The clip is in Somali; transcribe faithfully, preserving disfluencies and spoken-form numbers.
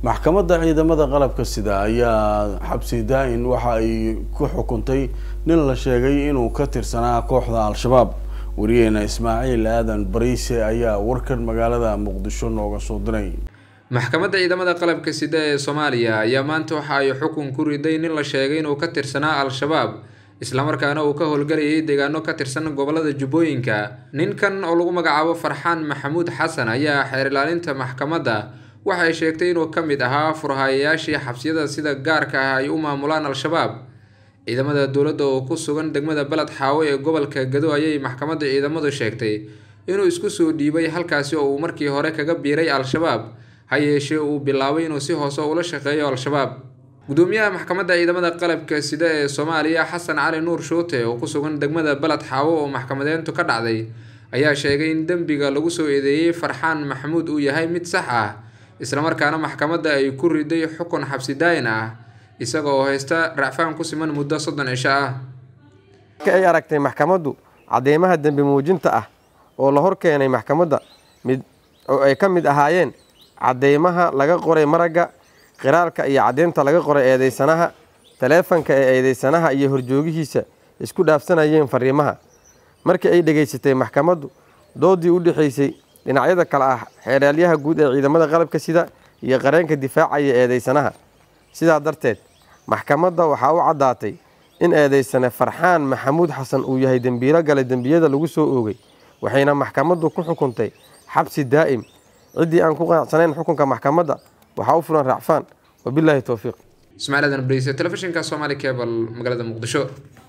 maxkamadda ciidamada qalabka sida ayaa xabsi daa'in waxa ay ku xukuntay nin la sheegay inuu ka tirsanaa kooxda al-shabaab. wariyeena Ismaaciil Aadan Bariise ayaa warkan magaalada Muqdisho nooga soo diray. maxkamadda ciidamada qalabka sida ee Soomaaliya ayaa maanta waxa ay xukun ku riday nin la sheegay inuu ka tirsanaa al-shabaab isla markaana uu ka howlgalayay deegaano ka tirsan gobolada Jubbooyinka. ninkan oo lagu magacaabo Farxaan Maxamuud Xasan ayaa xeer ilaalinta maxkamadda waxa ay sheegtay inuu ka mid ahaa furhayaashii xabsiyada sida gaarka ah ay u maamulaan al-shabaab. ciidamada dowladda oo ku sugan degmada Balad Xaawo ee gobolka Gado ayay maxkamadda ciidamadu sheegtay inuu isku soo dhiibay halkaasi oo uu markii hore kaga biiray al-shabaab ha yeeshee uu bilaabay inuu si hoose ula shaqeeyo al-shabaab. gudoomiyaha maxkamadda ciidamada qalabka sida ee Soomaaliya Xasan Cali Nuur Shoote oo ku sugan degmada Balad Xaawo oo maxkamadeyntu ka dhacday ayaa sheegay in dambiga lagu soo eedeeyay Farxaan Maxamuud uu yahay mid sax ah isla markaana maxkamadda ay ku riday xukun xabsi daa'in ah isagoo haysta racfaan ku siman muddo soddon cisho ah. ay aragtay maxkamaddu cadeymaha dambi muujinta ah oo la hor keenay maxkamadda mid oo ay ka mid ahaayeen cadeymaha laga qoray maragga qiraalka iyo cadeynta laga qoray eedeysanaha taleefanka ee eedeysanaha iyo horjoogihiisa isku dhaafsanayeen fariimaha. markii ay dhageysatay maxkamaddu doodii u dhaxaysay dhinacyada kala ah xeeraalyaha guud ee ciidamada qalabka sida iyo qareenka difaacaya eedeysanaha, sidaa darteed maxkamadda waxaa u caddaatay in eedeysane Farxaan Maxamuud Xasan uu yahay dambiilo galay dambiyada lagu soo oogay, waxayna maxkamaddu ku xukuntay xabsi daa'im. ciddii aan ku qanacsanayn xukunka maxkamadda waxaa u fulan racfaan. wabilaahi tawfiiq. Ismaaciil Aadan Bariise, telefishinka Somali Cable, magaalada Muqdisho.